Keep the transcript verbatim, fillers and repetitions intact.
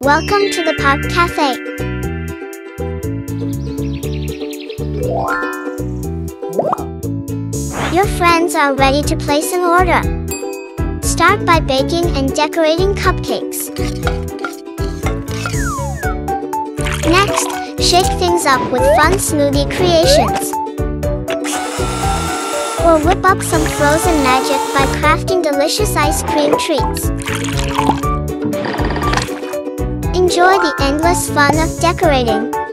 Welcome to the Park Café. Your friends are ready to place an order. Start by baking and decorating cupcakes. Next, shake things up with fun smoothie creations. Or whip up some frozen magic by crafting delicious ice cream treats. Enjoy the endless fun of decorating.